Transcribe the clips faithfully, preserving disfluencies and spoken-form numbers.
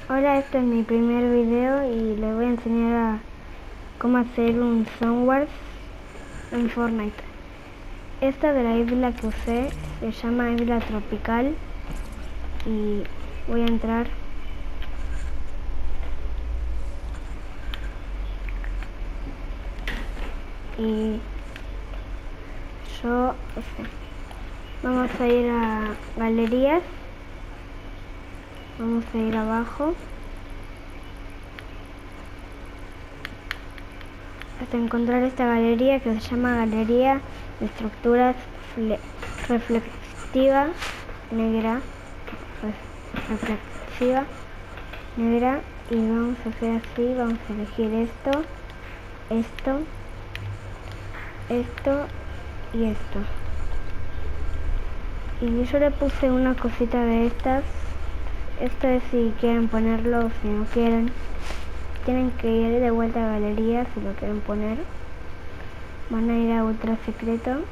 Hola, este es mi primer video y les voy a enseñar a cómo hacer un Somewhere en Fortnite. Esta de la isla que usé se llama Isla Tropical y voy a entrar. Y yo, o sea, vamos a ir a galerías, vamos a ir abajo hasta encontrar esta galería que se llama Galería de Estructuras Reflexiva Negra, reflexiva negra, y vamos a hacer así, vamos a elegir esto, esto, esto y esto. Y yo le puse una cosita de estas. Esto es si quieren ponerlo o si no quieren. Tienen que ir de vuelta a galería si lo quieren poner. Van a ir a ultra secreto.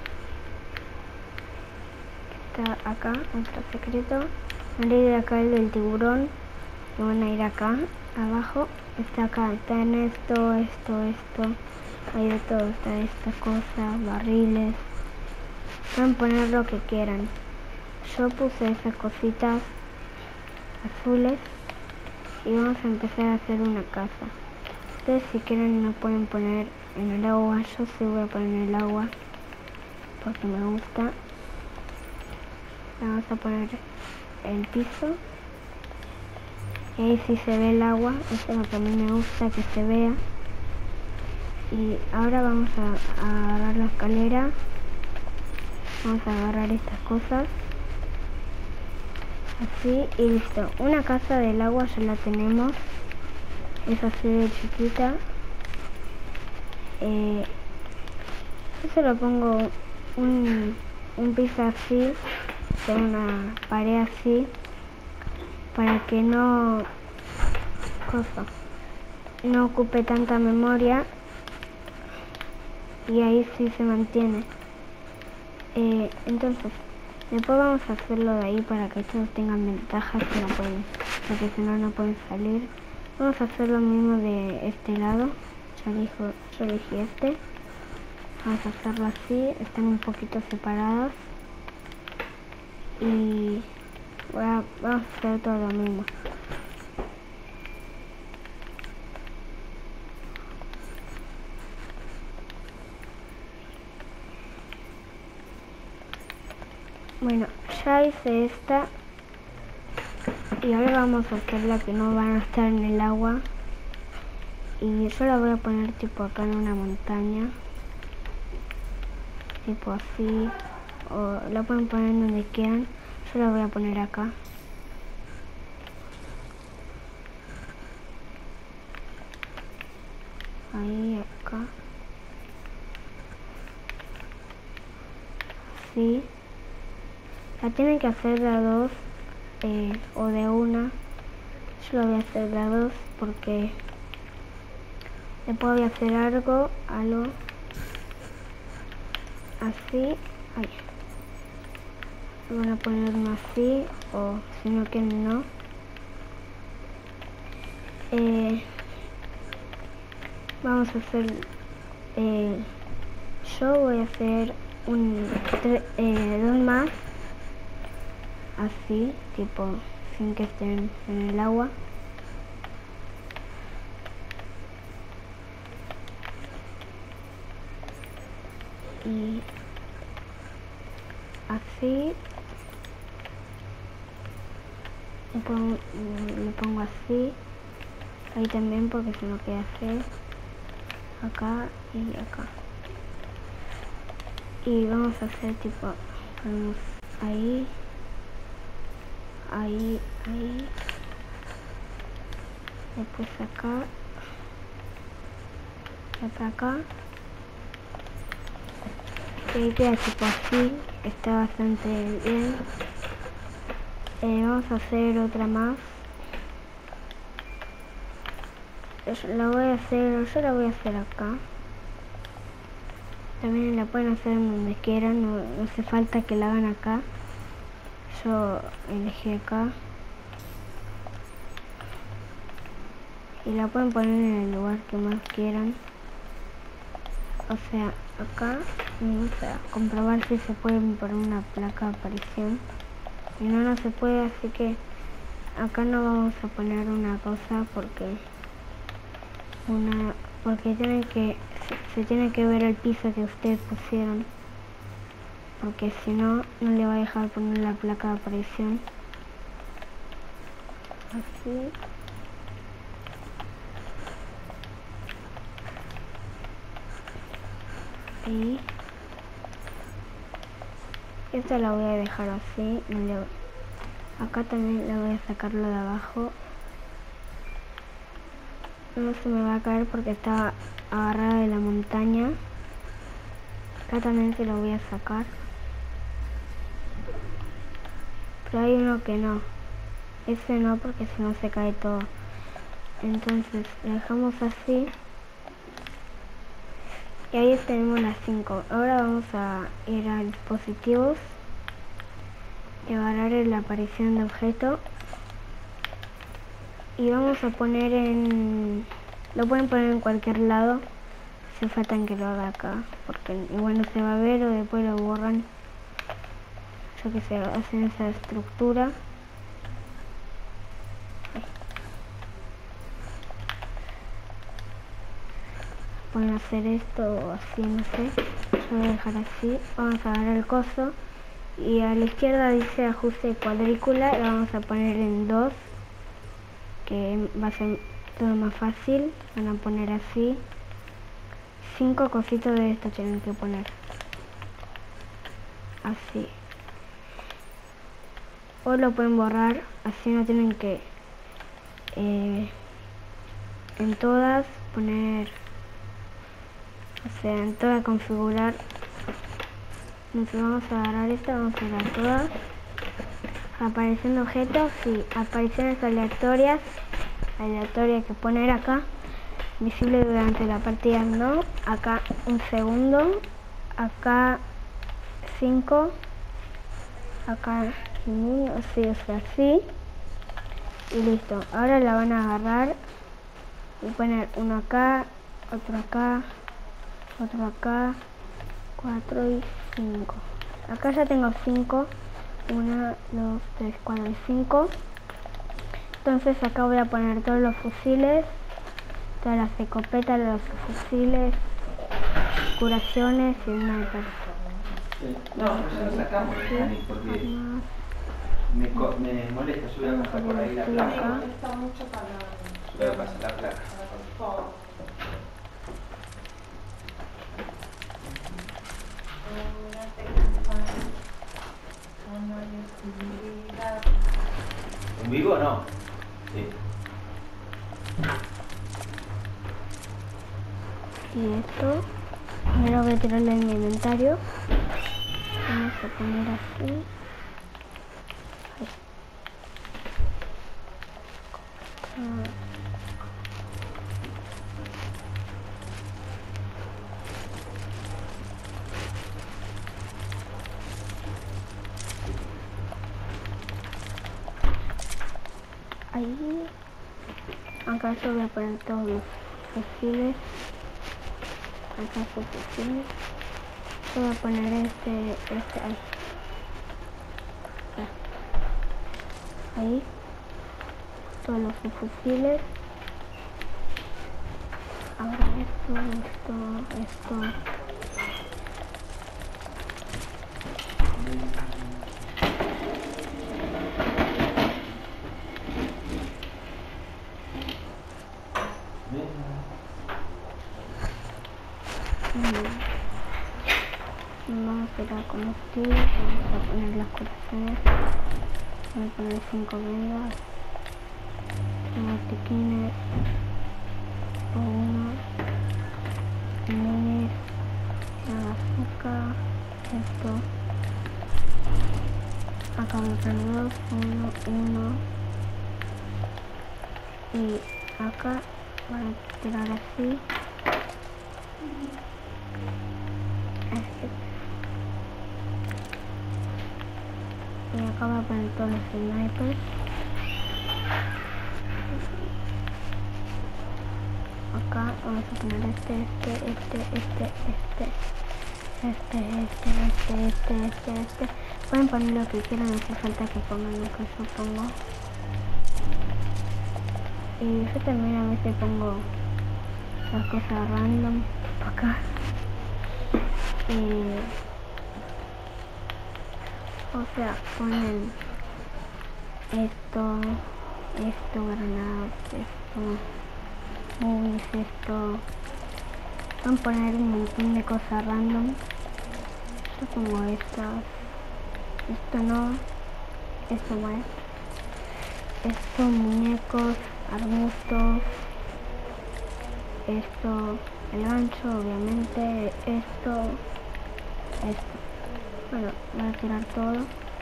Está acá, ultra secreto. Van a ir acá el del tiburón. Y van a ir acá, abajo. Está acá, está en esto, esto, esto. Hay de todo, está esta cosa, barriles. Pueden poner lo que quieran. Yo puse esas cositas azules y vamos a empezar a hacer una casa. Ustedes si quieren no pueden poner en el agua, yo sí voy a poner en el agua porque me gusta. Vamos a poner el piso y ahí sí se ve el agua, eso es lo que a mí me gusta que se vea. Y ahora vamos a, a agarrar la escalera, vamos a agarrar estas cosas así y listo. Una casa del agua ya la tenemos, es así de chiquita. Eh, yo se lo pongo un, un piso así, de una pared así, para que no cosa, no ocupe tanta memoria y ahí sí se mantiene. Eh, entonces después vamos a hacerlo de ahí para que todos tengan ventajas, que no pueden, porque si no no pueden salir. Vamos a hacer lo mismo de este lado. Yo elijo, yo elegí este. Vamos a hacerlo así, están un poquito separados. Y voy a, vamos a hacer todo lo mismo. Bueno, ya hice esta y ahora vamos a hacer la que no van a estar en el agua, y yo la voy a poner tipo acá en una montaña, tipo así, o la pueden poner donde quieran. Yo la voy a poner acá. Ahí, acá. Así. La tienen que hacer de a dos eh, o de una. Yo lo voy a hacer de a dos porque después voy a hacer algo, algo así. Ahí. Van a poner uno así, o si no quieren no. Eh, vamos a hacer, eh, yo voy a hacer un tre, eh, dos más. Así, tipo, sin que estén en el agua. Y así. Le pongo, le pongo así. Ahí también porque se me queda feo. Acá y acá. Y vamos a hacer tipo, ponemos ahí. Ahí, ahí, después acá, acá, acá, y ahí queda tipo así, está bastante bien. Eh, vamos a hacer otra más. Yo la voy a hacer, yo la voy a hacer acá. También la pueden hacer en donde quieran, no, no hace falta que la hagan acá. Yo elegí acá. y la pueden poner en el lugar que más quieran. O sea, acá vamos a comprobar si se puede poner una placa de aparición. Si no, no se puede, así que acá no vamos a poner una cosa porque una porque tiene que se, se tiene que ver el piso que ustedes pusieron, porque si no, no le va a dejar poner la placa de aparición. Así. Y esta la voy a dejar así. No le, acá también le voy a sacarlo de abajo. No se me va a caer porque está agarrada de la montaña. Acá también se lo voy a sacar. Pero hay uno que no. Ese no, porque si no se cae todo. Entonces lo dejamos así. Y ahí tenemos las cinco. Ahora vamos a ir a dispositivos y agarrar la aparición de objeto. Y vamos a poner en... Lo pueden poner en cualquier lado. Si faltan que lo haga acá. Porque igual no se va a ver o después lo borran. Yo que sé, hacen esa estructura. Pueden hacer esto o así, no sé. Yo voy a dejar así. Vamos a agarrar el coso. Y a la izquierda dice ajuste de cuadrícula. Lo vamos a poner en dos. Que va a ser todo más fácil. Van a poner así. Cinco cositos de esto tienen que poner. Así. O lo pueden borrar. Así no tienen que... Eh, en todas poner... O sea, en todas configurar. Entonces vamos a agarrar esta, vamos a agarrar todas. Apareciendo objetos y apariciones aleatorias. Aleatorias que poner acá. Visible durante la partida no. Acá un segundo. Acá cinco. Acá uno, sí, o sea, así. Y listo. Ahora la van a agarrar y poner uno acá, otro acá, otro acá, cuatro y cinco. Acá ya tengo cinco. uno, dos, tres, cuatro y cinco. Entonces acá voy a poner todos los fusiles, todas las escopetas, los fusiles, curaciones y snipers. No, no lo sacamos de Scanning porque me, co me molesta. Yo voy a pasar por ahí la placa. Me molesta mucho para... Yo voy a pasar la placa. ¿Un vivo o no? Sí. Y esto, primero voy a tirarle en mi inventario. Vamos a poner así. Ahí. Acá yo voy a poner todos los fusiles. Acá son fusiles. Yo voy a poner este, este ahí. Ahí. Todos los fusiles. Ahora esto, esto, esto. Vamos a ir a combustible, vamos a poner las curaciones, voy a poner cinco vendas, botiquines, uno, minis, la bazooka, esto, acá voy a poner dos, uno, uno, y acá voy a tirar así. Y acá voy a poner todos los snipers. acá vamos a poner este, este, este, este, este, este, este, este, este, este, este. Pueden poner lo que quieran, no hace falta que pongan lo que yo pongo. Y yo también a veces pongo las cosas random acá. Y, o sea, ponen esto, esto, granadas, esto, movies, esto. Van a poner un montón de cosas random. Yo pongo estas, esto no, esto bueno, esto muñecos, arbustos, esto el gancho, obviamente, esto, esto. Bueno, voy a tirar todo.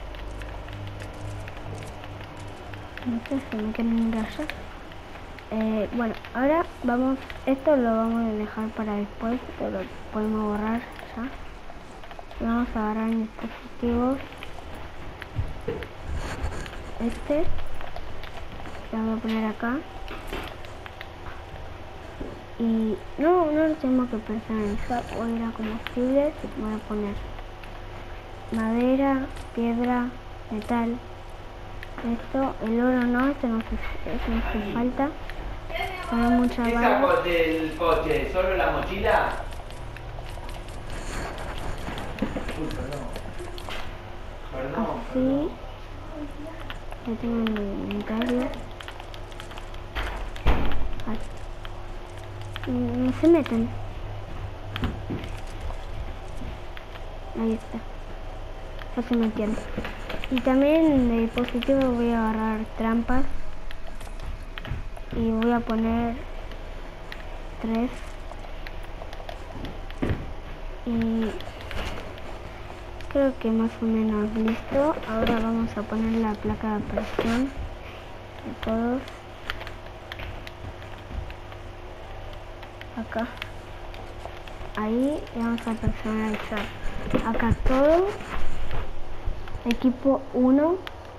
No sé si me quieren ir allá. Eh, bueno, ahora vamos, esto lo vamos a dejar para después, esto lo podemos borrar ya. Y vamos a agarrar dispositivos. Este, lo voy a poner acá. Y no, no lo tenemos que personalizar, voy a ir a combustibles, voy a poner madera, piedra, metal. Esto, el oro no, esto no se, esto no hace falta. Poner mucha ¿Qué barra. sacó del coche? ¿Solo la mochila? Uy, perdón. Perdón, Así. Ya tengo mi inventario. No se meten. Ahí está. Ya se metieron. Y también de dispositivo voy a agarrar trampas. Y voy a poner tres. Y creo que más o menos listo. Ahora vamos a poner la placa de presión de todos. Acá. Ahí vamos a personalizar. Acá todo. Equipo uno.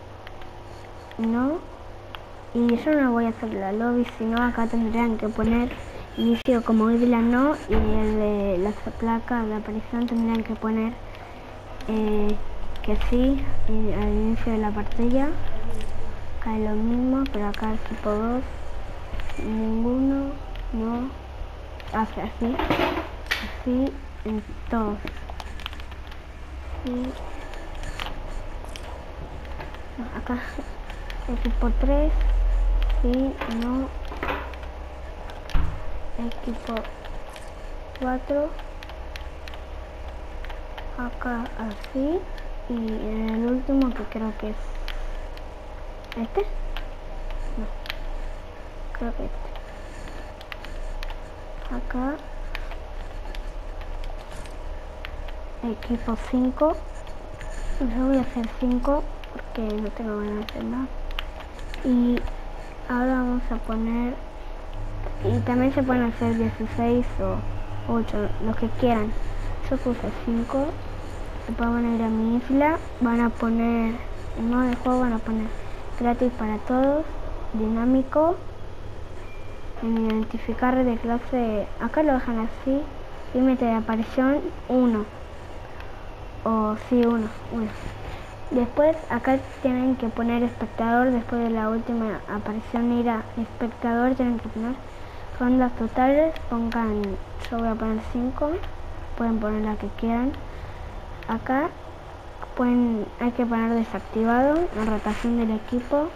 No. Y yo no voy a hacer la lobby, sino acá tendrían que poner inicio como Isla no, y el de la placa de aparición tendrían que poner eh, que sí y al inicio de la partida. Acá es lo mismo, pero acá equipo dos, ninguno, no, hace así, así en todos. Y no, acá equipo tres. Sí, no. Equipo cuatro. Acá así. Y en el último, que creo que es este. No. Creo que este. Acá. Equipo cinco. Yo voy a hacer cinco porque no tengo ganas de hacer nada. Y ahora vamos a poner, y también se pueden hacer dieciséis o ocho, los que quieran. Yo puse cinco. Después van a ir a mi isla, van a poner, en modo de juego van a poner gratis para todos, dinámico, en identificar de clase, acá lo dejan así, límite de aparición uno, o sí, uno, uno. Después acá tienen que poner espectador, después de la última aparición ir a espectador, tienen que poner rondas totales, pongan, yo voy a poner cinco, pueden poner la que quieran. Acá pueden, hay que poner desactivado la rotación del equipo.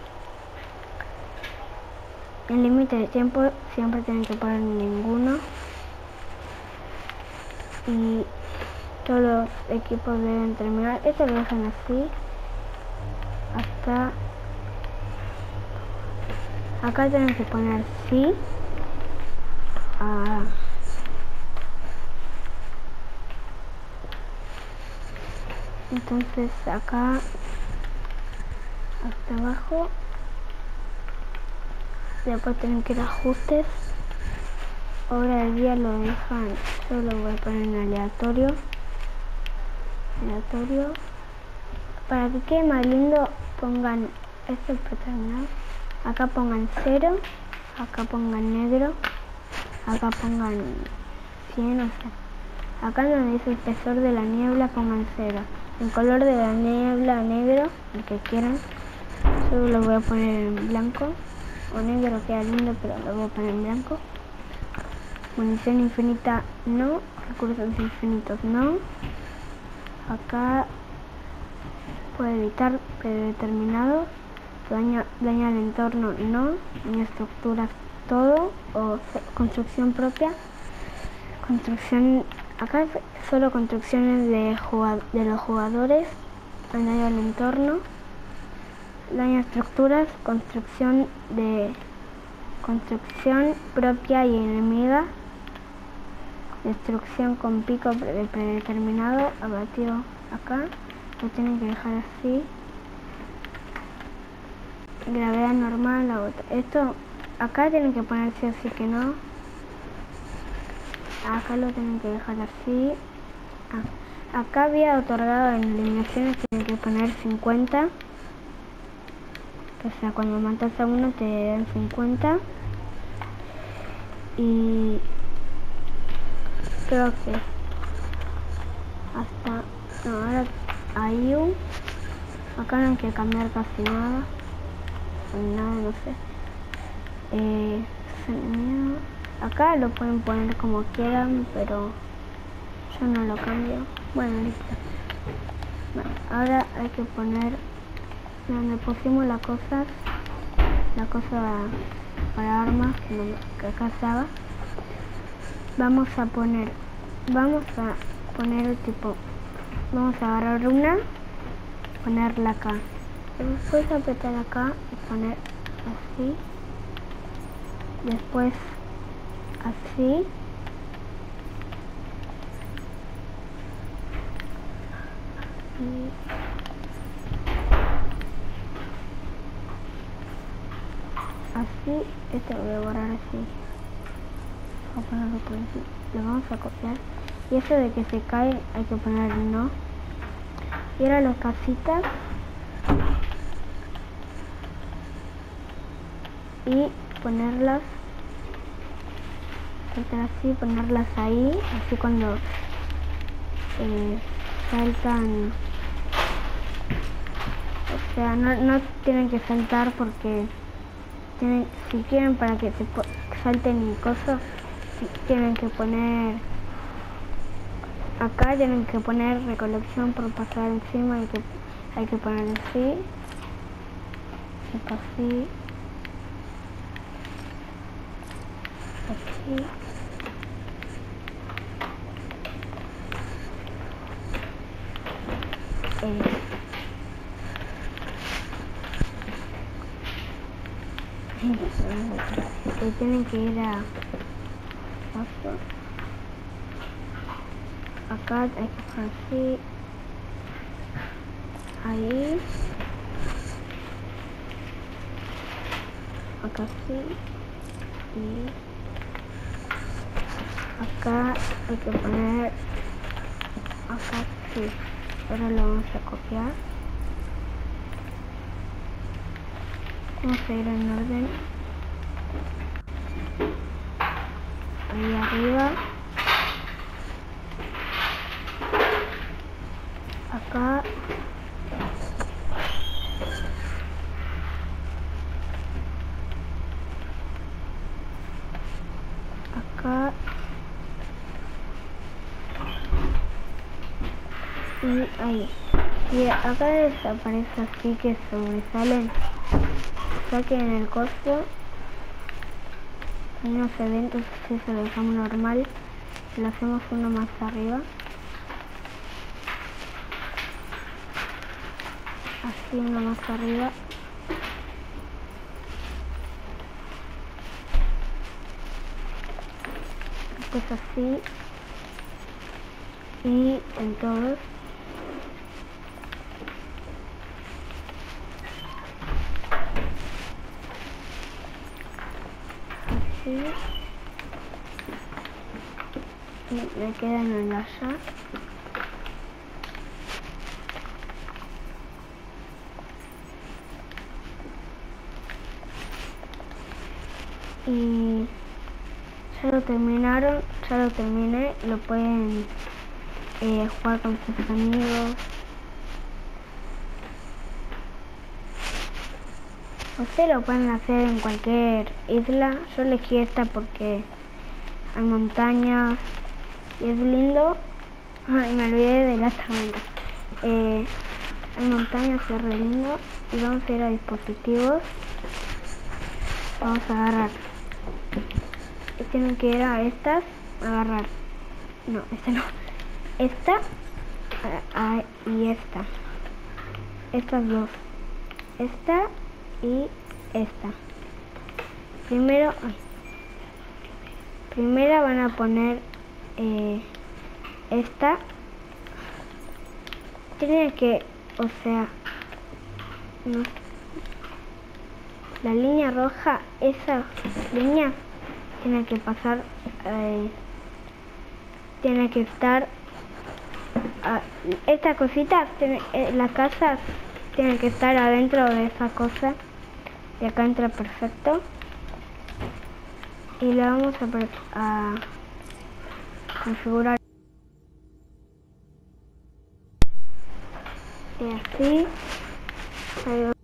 El límite de tiempo siempre tienen que poner ninguno. Y todos los equipos deben terminar, esto lo dejan así hasta acá. Tienen que poner sí a entonces acá hasta abajo. Después tienen que ir a ajustes, hora del día lo dejan, yo lo voy a poner en aleatorio aleatorio para que quede más lindo. Pongan esto predeterminado, acá pongan cero, acá pongan negro, acá pongan cien, o sea, acá donde dice espesor de la niebla pongan cero, el color de la niebla negro, el que quieran. Yo lo voy a poner en blanco, o negro queda lindo, pero lo voy a poner en blanco. Munición infinita no, recursos infinitos no. Acá puede evitar predeterminado, daña, daña al entorno no, daña estructuras todo, o construcción propia. Construcción, acá solo construcciones de, de los jugadores, daño al entorno, daña estructuras, construcción de construcción propia y enemiga, destrucción con pico predeterminado, abatido acá, lo tienen que dejar así, gravedad normal, la otra. Esto acá tienen que poner sí o sí que no, acá lo tienen que dejar así. Ah, acá había otorgado en eliminaciones, tienen que poner cincuenta, o sea, cuando matas a uno te dan cincuenta. Y creo que hasta no, ahora hay un acá no hay que cambiar casi nada, nada, no sé. Eh, acá lo pueden poner como quieran, pero yo no lo cambio. Bueno, listo. Bueno, ahora hay que poner donde pusimos las cosas, la cosa para armas que, no, que acá estaba. Vamos a poner, vamos a poner tipo, vamos a agarrar una, ponerla acá. Después apretar acá y poner así. Después así. Y así, este lo voy a borrar así. Voy a ponerlo por aquí. Lo vamos a copiar. Y eso de que se cae hay que poner no. Y ahora las casitas. Y ponerlas. Así, ponerlas ahí. Así cuando eh, saltan. O sea, no, no tienen que saltar porque tienen, si quieren para que se salten y cosas, tienen que poner acá, tienen que poner recolección por pasar encima, hay que, hay que poner así, así, así, eh, y tienen que ir a acá, hay que poner así, ahí, acá sí, y acá hay que poner acá sí. Ahora lo vamos a copiar, vamos a ir en orden, ahí arriba, acá, acá y ahí. Y acá desaparece así que sobresalen. Saquen el costo. En unos eventos si se lo dejamos normal. Lo hacemos uno más arriba. Así uno más arriba. Después así. Y en todos. Así. Y me quedan en la allá. Y ya lo terminaron, ya lo terminé, lo pueden eh, jugar con sus amigos. Ustedes lo pueden hacer en cualquier isla. Yo elegí esta porque hay montañas y es lindo. Ay, me olvidé de las tormentas. Eh, hay montañas y es re lindo. Y vamos a ir a dispositivos. Vamos a agarrar. Y tienen que ir a estas, agarrar. No, esta no. Esta a, a, y esta. Estas dos. Esta y esta. Primero, ay, primero van a poner eh, esta. Tiene que, o sea, no, la línea roja, esa línea tiene que pasar, eh, tiene que estar, uh, esta cosita, tiene, eh, las casas tienen que estar adentro de esa cosa. Y acá entra perfecto. Y le vamos a, a configurar. Y así. Ahí,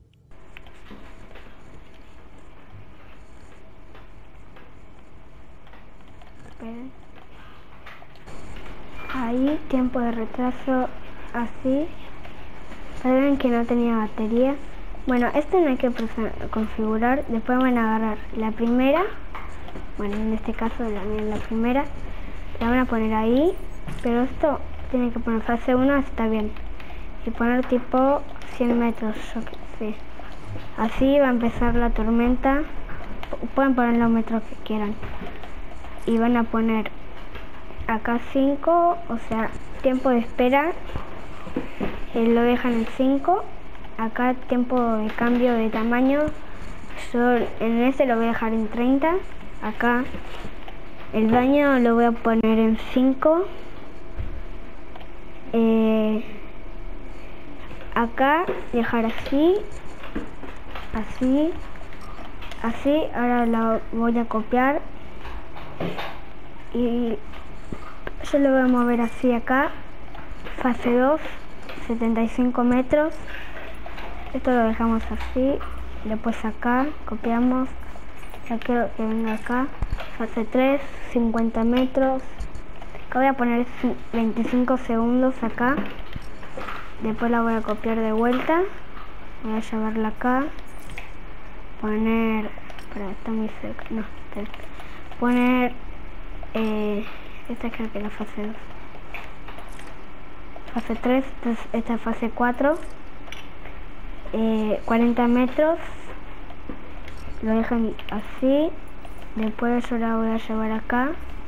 ahí, tiempo de retraso, así. Saben que no tenía batería. Bueno, esto no hay que configurar. Después van a agarrar la primera. Bueno, en este caso la, la primera. La van a poner ahí. Pero esto tiene que poner fase uno, está bien. Y poner tipo cien metros. Yo que sé. Así va a empezar la tormenta. Pueden poner los metros que quieran. Y van a poner acá cinco. O sea, tiempo de espera. Eh, lo dejan en cinco. Acá tiempo de cambio de tamaño, yo en ese lo voy a dejar en treinta. Acá el baño lo voy a poner en cinco. Eh, acá dejar así, así, así. Ahora lo voy a copiar y yo lo voy a mover así acá. Fase dos, setenta y cinco metros. Esto lo dejamos así, después acá, copiamos, ya quiero que venga acá, fase tres, cincuenta metros, acá voy a poner veinticinco segundos acá, después la voy a copiar de vuelta, voy a llevarla acá, poner, espera, está muy cerca, no, espera, poner, eh, esta creo que es la fase dos, fase tres, esta es fase cuatro, Eh, cuarenta metros, lo dejan así, después yo la voy a llevar acá,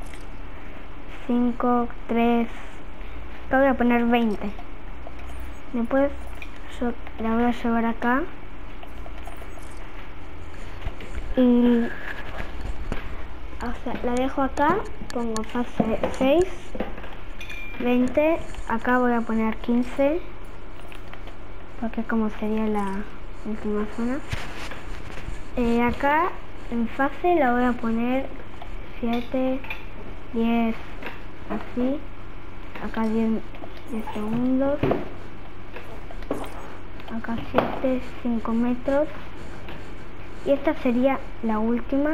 cinco, tres, acá voy a poner veinte, después yo la voy a llevar acá y, o sea, la dejo acá, pongo fase seis, veinte, acá voy a poner quince, porque como sería la última zona. Eh, acá en fase la voy a poner siete, diez, así. Acá diez, diez segundos. Acá siete, cinco metros. Y esta sería la última.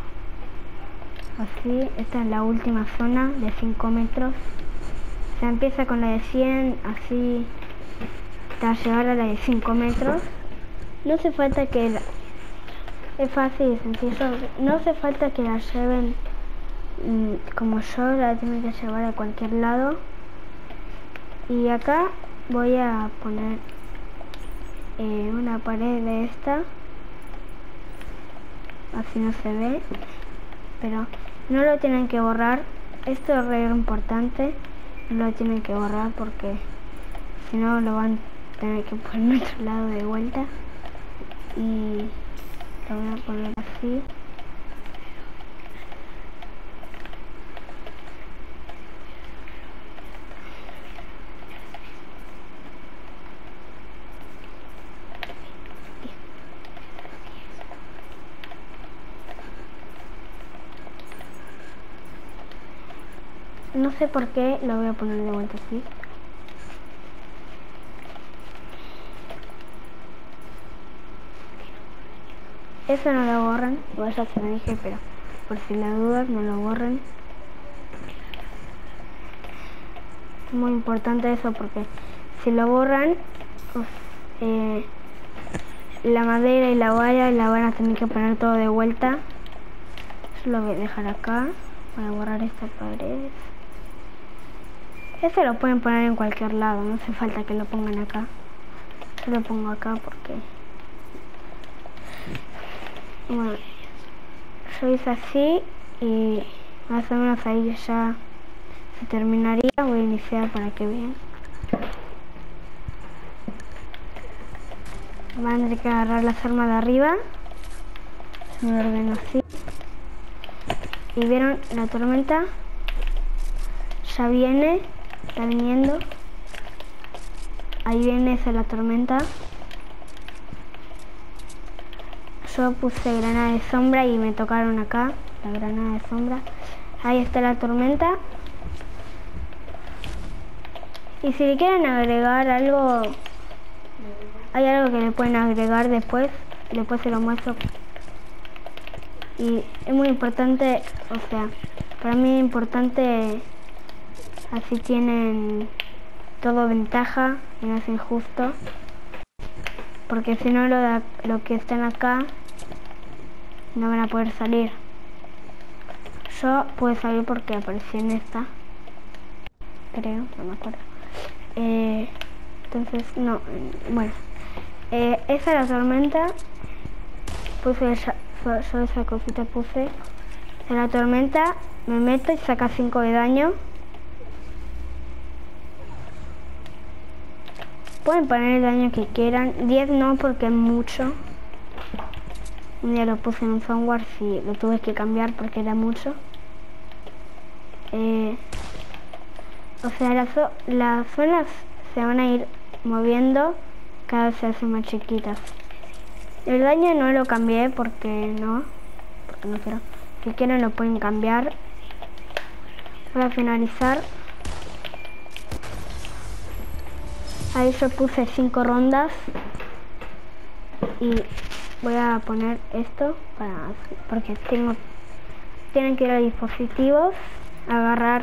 Así, esta es la última zona de cinco metros. Se empieza con la de cien, así, hasta llegar a la de cinco metros. No hace falta que la, es fácil y sencillo, no hace falta que la lleven mmm, como yo, la tienen que llevar a cualquier lado. Y acá voy a poner eh, una pared de esta, así no se ve, pero no lo tienen que borrar. Esto es re importante, no lo tienen que borrar porque si no lo van tener que poner en otro lado de vuelta. Y lo voy a poner así. no sé por qué, lo voy a poner de vuelta así. Eso no lo borren, igual ya se lo dije, pero por si la dudas no lo borren. Es muy importante eso porque si lo borran, pues, eh, la madera y la valla la van a tener que poner todo de vuelta. Yo lo voy a dejar acá. Voy a borrar esta pared. Este lo pueden poner en cualquier lado, no hace falta que lo pongan acá. Yo lo pongo acá porque... Bueno, yo hice así y más o menos ahí ya se terminaría. Voy a iniciar para que vean. Van a tener que agarrar las armas de arriba. Se me ordeno así. Y vieron la tormenta. Ya viene. Está viniendo. Ahí viene esa la tormenta. Yo puse granada de sombra y me tocaron acá. La granada de sombra. Ahí está la tormenta. Y si le quieren agregar algo... Hay algo que le pueden agregar después. Después se lo muestro. Y es muy importante, o sea, para mí es importante, así tienen todo ventaja y no es injusto, porque si no lo, da, lo que están acá no van a poder salir. Yo pude salir porque aparecí en esta, creo, no me acuerdo. Eh, entonces, no, bueno, eh, esa es la tormenta. Puse ya, yo esa cosita puse en la tormenta, me meto y saca cinco de daño. Pueden poner el daño que quieran, diez no porque es mucho. Un día lo puse en un software, si lo tuve que cambiar porque era mucho. Eh, o sea, las, las zonas se van a ir moviendo, cada vez se hacen más chiquitas. El daño no lo cambié porque no, porque no quiero. Si quieren lo pueden cambiar. Voy a finalizar. Ahí yo puse cinco rondas. Y voy a poner esto para, porque tengo, tienen que ir a dispositivos, agarrar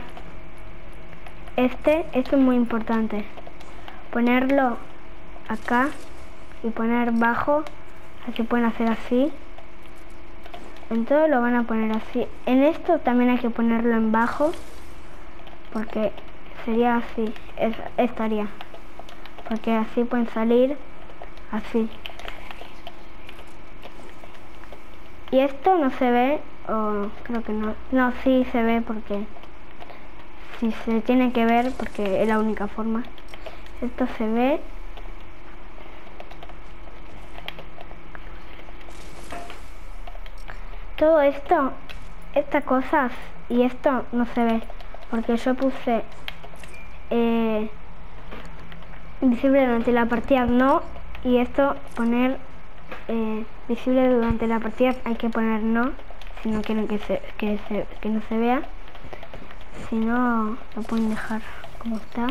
este, esto es muy importante. Ponerlo acá y poner bajo. Así pueden hacer así. En todo lo van a poner así. En esto también hay que ponerlo en bajo. Porque sería así. Es, estaría. Porque así pueden salir. Así. Y esto no se ve. O creo que no. No, sí se ve porque... Sí se tiene que ver porque es la única forma. Esto se ve. Todo esto, estas cosas y esto no se ve, porque yo puse eh, visible durante la partida no, y esto poner eh, visible durante la partida hay que poner no, si no quieren que, se, que, se, que no se vea, si no lo pueden dejar como está.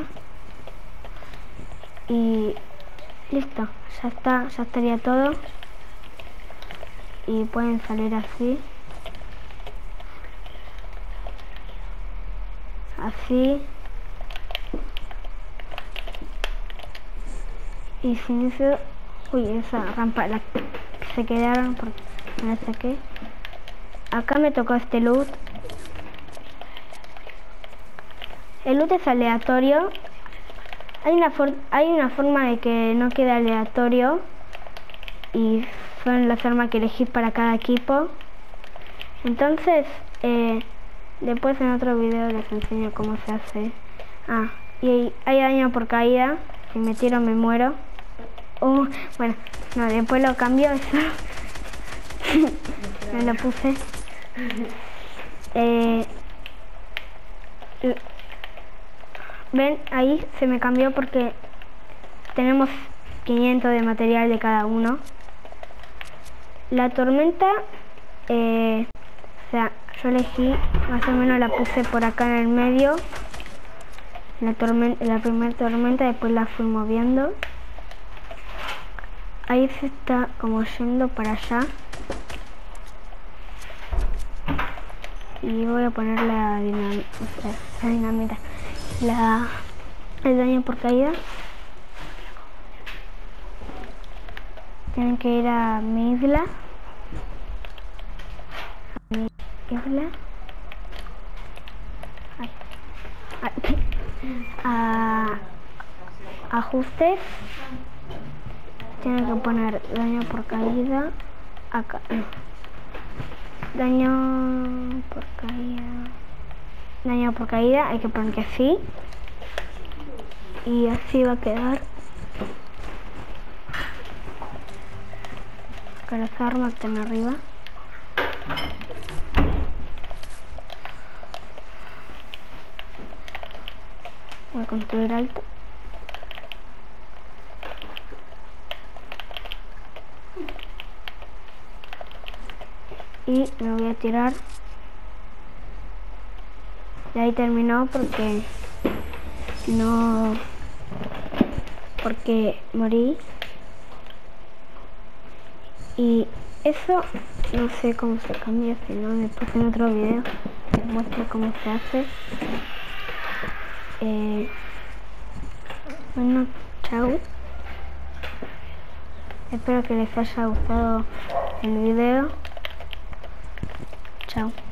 Y listo, ya está, ya estaría todo. Y pueden salir así, así, y sin eso, uy, esa rampa la que se quedaron porque me la saqué. Acá me tocó este loot. El loot es aleatorio. Hay una, for hay una forma de que no quede aleatorio y son las armas que elegís para cada equipo. Entonces, eh, después en otro video les enseño cómo se hace. Ah, y hay daño por caída. Si me tiro me muero. Uh, bueno, no, después lo cambio eso. Me lo puse. Eh, Ven, ahí se me cambió porque tenemos quinientos de material de cada uno. La tormenta, eh, o sea, yo elegí, más o menos la puse por acá en el medio, la, tormenta, la primera tormenta, después la fui moviendo. Ahí se está como yendo para allá. Y voy a poner la dinamita, o sea, la dinamita, la, el daño por caída. Tienen que ir a mi isla. A mi isla. Ay. Ay. A ajustes. Tienen que poner daño por caída. Acá. No. Daño por caída. Daño por caída. Hay que poner que sí. Y así va a quedar. Que las armas estén arriba. Voy a construir alto. Y me voy a tirar. Y ahí terminó porque no, porque morí. Y eso no sé cómo se cambia, si no después en otro video les muestro cómo se hace. Eh, bueno, chau. Espero que les haya gustado el video. Chao.